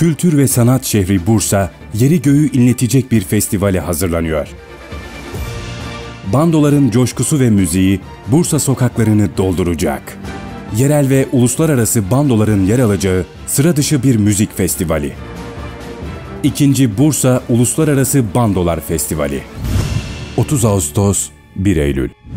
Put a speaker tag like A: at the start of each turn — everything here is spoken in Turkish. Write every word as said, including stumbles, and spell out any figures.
A: Kültür ve sanat şehri Bursa, yeri göğü inletecek bir festivale hazırlanıyor. Bandoların coşkusu ve müziği Bursa sokaklarını dolduracak. Yerel ve uluslararası bandoların yer alacağı sıra dışı bir müzik festivali. İkinci Bursa Uluslararası Bandolar Festivali. otuz Ağustos - bir Eylül